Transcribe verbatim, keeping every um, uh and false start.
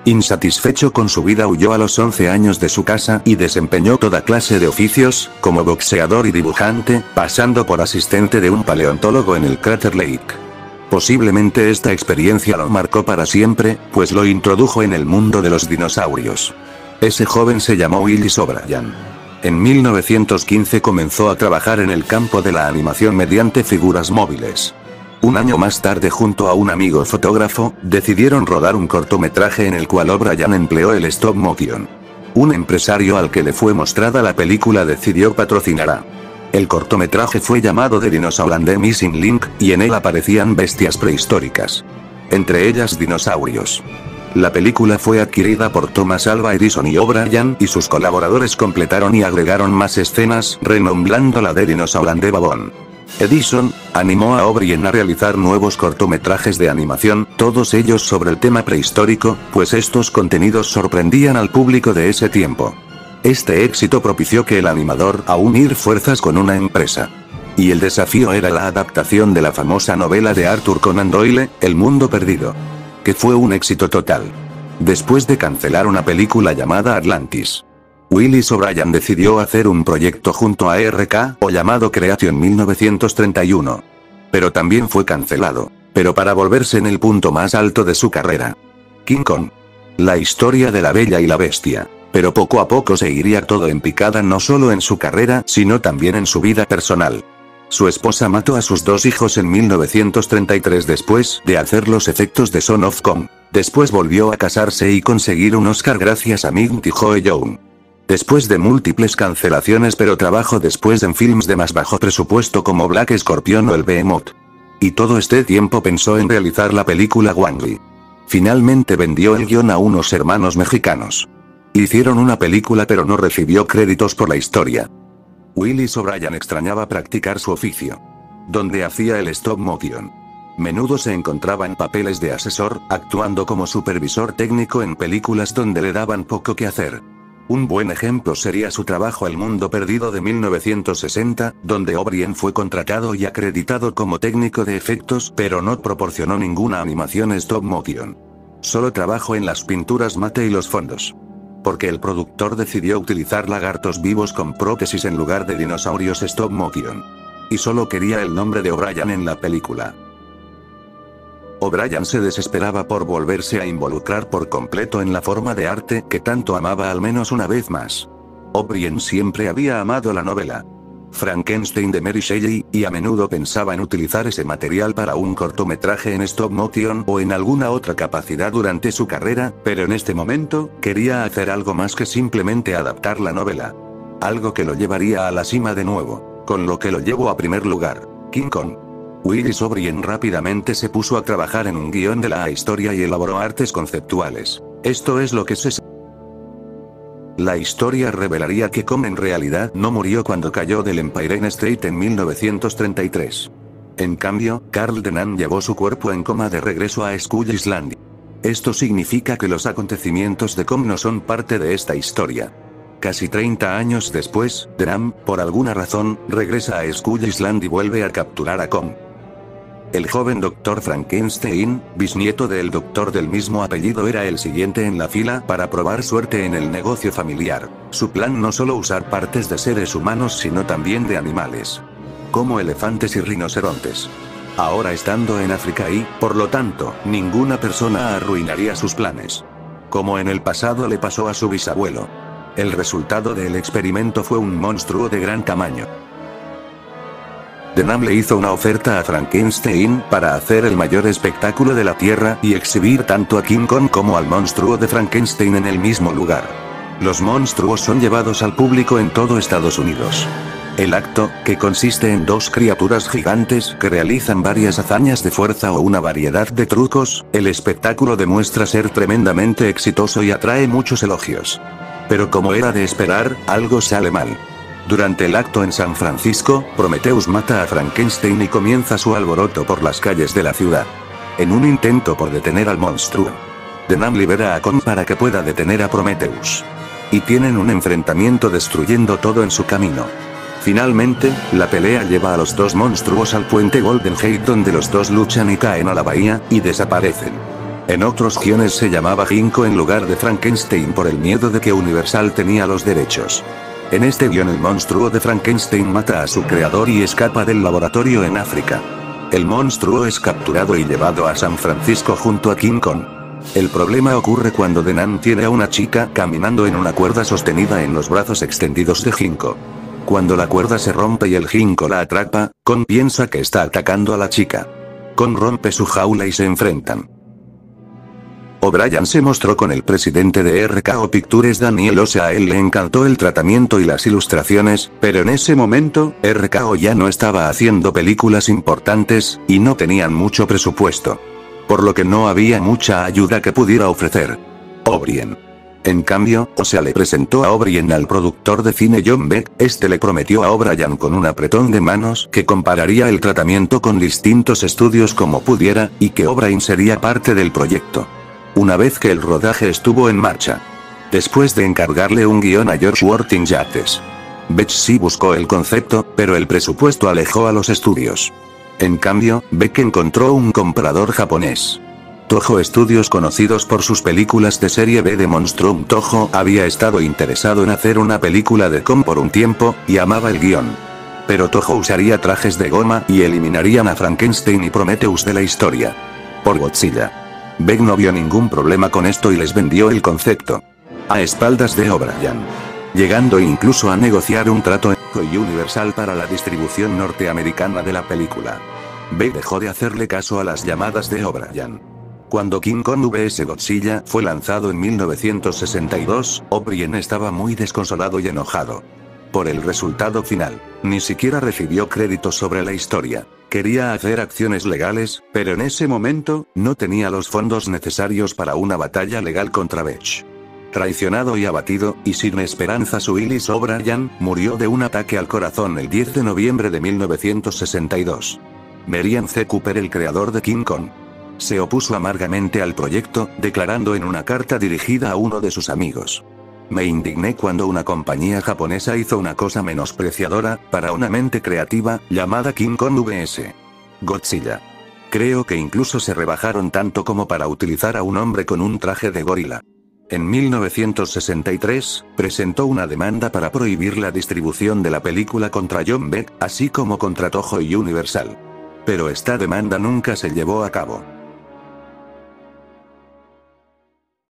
Insatisfecho con su vida huyó a los once años de su casa y desempeñó toda clase de oficios, como boxeador y dibujante, pasando por asistente de un paleontólogo en el cráter Lake. Posiblemente esta experiencia lo marcó para siempre, pues lo introdujo en el mundo de los dinosaurios. Ese joven se llamó Willis O'Brien. En mil novecientos quince comenzó a trabajar en el campo de la animación mediante figuras móviles. Un año más tarde, junto a un amigo fotógrafo, decidieron rodar un cortometraje en el cual O'Brien empleó el stop motion. Un empresario al que le fue mostrada la película decidió patrocinarla. El cortometraje fue llamado The Dinosaur and the Missing Link, y en él aparecían bestias prehistóricas. Entre ellas dinosaurios. La película fue adquirida por Thomas Alva Edison y O'Brien, y sus colaboradores completaron y agregaron más escenas, renombrándola The Dinosaur and the Baboon. Edison animó a O'Brien a realizar nuevos cortometrajes de animación, todos ellos sobre el tema prehistórico, pues estos contenidos sorprendían al público de ese tiempo. Este éxito propició que el animador a unir fuerzas con una empresa. Y el desafío era la adaptación de la famosa novela de Arthur Conan Doyle, El Mundo Perdido. Que fue un éxito total. Después de cancelar una película llamada Atlantis, Willis O'Brien decidió hacer un proyecto junto a R K O llamado Creation mil novecientos treinta y uno. Pero también fue cancelado, pero para volverse en el punto más alto de su carrera. King Kong. La historia de la Bella y la Bestia. Pero poco a poco se iría todo en picada, no solo en su carrera, sino también en su vida personal. Su esposa mató a sus dos hijos en mil novecientos treinta y tres después de hacer los efectos de Son of Kong. Después volvió a casarse y conseguir un Oscar gracias a Mighty Joe Young. Después de múltiples cancelaciones, pero trabajó después en films de más bajo presupuesto como Black Scorpion o El Behemoth. Y todo este tiempo pensó en realizar la película Wang-Li. Finalmente vendió el guión a unos hermanos mexicanos. Hicieron una película pero no recibió créditos por la historia. Willis O'Brien extrañaba practicar su oficio, donde hacía el stop motion. Menudo se encontraba en papeles de asesor, actuando como supervisor técnico en películas donde le daban poco que hacer. Un buen ejemplo sería su trabajo El Mundo Perdido de mil novecientos sesenta, donde O'Brien fue contratado y acreditado como técnico de efectos, pero no proporcionó ninguna animación stop motion. Solo trabajó en las pinturas mate y los fondos. Porque el productor decidió utilizar lagartos vivos con prótesis en lugar de dinosaurios stop motion. Y solo quería el nombre de O'Brien en la película. O'Brien se desesperaba por volverse a involucrar por completo en la forma de arte que tanto amaba al menos una vez más. O'Brien siempre había amado la novela Frankenstein de Mary Shelley, y a menudo pensaba en utilizar ese material para un cortometraje en stop motion o en alguna otra capacidad durante su carrera, pero en este momento, quería hacer algo más que simplemente adaptar la novela. Algo que lo llevaría a la cima de nuevo, con lo que lo llevó a primer lugar, King Kong. Willis O'Brien rápidamente se puso a trabajar en un guión de la historia y elaboró artes conceptuales. Esto es lo que se sabe. La historia revelaría que Kong en realidad no murió cuando cayó del Empire State en mil novecientos treinta y tres. En cambio, Carl Denham llevó su cuerpo en coma de regreso a Skull Island. Esto significa que los acontecimientos de Kong no son parte de esta historia. Casi treinta años después, Denham, por alguna razón, regresa a Skull Island y vuelve a capturar a Kong. El joven doctor Frankenstein, bisnieto del doctor del mismo apellido, era el siguiente en la fila para probar suerte en el negocio familiar. Su plan no solo usar partes de seres humanos sino también de animales, como elefantes y rinocerontes. Ahora estando en África y, por lo tanto, ninguna persona arruinaría sus planes. Como en el pasado le pasó a su bisabuelo. El resultado del experimento fue un monstruo de gran tamaño. Denham le hizo una oferta a Frankenstein para hacer el mayor espectáculo de la Tierra y exhibir tanto a King Kong como al monstruo de Frankenstein en el mismo lugar. Los monstruos son llevados al público en todo Estados Unidos. El acto, que consiste en dos criaturas gigantes que realizan varias hazañas de fuerza o una variedad de trucos, el espectáculo demuestra ser tremendamente exitoso y atrae muchos elogios. Pero como era de esperar, algo sale mal. Durante el acto en San Francisco, Prometheus mata a Frankenstein y comienza su alboroto por las calles de la ciudad. En un intento por detener al monstruo, Denham libera a Kong para que pueda detener a Prometheus. Y tienen un enfrentamiento destruyendo todo en su camino. Finalmente, la pelea lleva a los dos monstruos al puente Golden Gate donde los dos luchan y caen a la bahía, y desaparecen. En otros guiones se llamaba Ginkgo en lugar de Frankenstein por el miedo de que Universal tenía los derechos. En este guión el monstruo de Frankenstein mata a su creador y escapa del laboratorio en África. El monstruo es capturado y llevado a San Francisco junto a King Kong. El problema ocurre cuando Denan tiene a una chica caminando en una cuerda sostenida en los brazos extendidos de Ginkgo. Cuando la cuerda se rompe y el Ginkgo la atrapa, Kong piensa que está atacando a la chica. Kong rompe su jaula y se enfrentan. O'Brien se mostró con el presidente de R K O Pictures Daniel Ose. A él le encantó el tratamiento y las ilustraciones, pero en ese momento, R K O ya no estaba haciendo películas importantes, y no tenían mucho presupuesto. Por lo que no había mucha ayuda que pudiera ofrecer O'Brien. En cambio, Ose le presentó a O'Brien al productor de cine John Beck. Este le prometió a O'Brien con un apretón de manos que compararía el tratamiento con distintos estudios como pudiera, y que O'Brien sería parte del proyecto. Una vez que el rodaje estuvo en marcha. Después de encargarle un guión a George Worthing Yates. Beck sí buscó el concepto, pero el presupuesto alejó a los estudios. En cambio, Beck encontró un comprador japonés. Toho Studios, conocidos por sus películas de serie B de Monstrum. Toho había estado interesado en hacer una película de Kong por un tiempo, y amaba el guión. Pero Toho usaría trajes de goma y eliminarían a Frankenstein y Prometheus de la historia. Por Godzilla. Beck no vio ningún problema con esto y les vendió el concepto. A espaldas de O'Brien. Llegando incluso a negociar un trato con Universal para la distribución norteamericana de la película. Beck dejó de hacerle caso a las llamadas de O'Brien. Cuando King Kong versus Godzilla fue lanzado en mil novecientos sesenta y dos, O'Brien estaba muy desconsolado y enojado por el resultado final. Ni siquiera recibió créditos sobre la historia. Quería hacer acciones legales, pero en ese momento, no tenía los fondos necesarios para una batalla legal contra Beck. Traicionado y abatido, y sin esperanzas, Willis O'Brien murió de un ataque al corazón el diez de noviembre de mil novecientos sesenta y dos. Merian C. Cooper, el creador de King Kong, se opuso amargamente al proyecto, declarando en una carta dirigida a uno de sus amigos: "Me indigné cuando una compañía japonesa hizo una cosa menospreciadora para una mente creativa, llamada King Kong versus Godzilla. Creo que incluso se rebajaron tanto como para utilizar a un hombre con un traje de gorila". En mil novecientos sesenta y tres, presentó una demanda para prohibir la distribución de la película contra John Beck, así como contra Toho y Universal. Pero esta demanda nunca se llevó a cabo.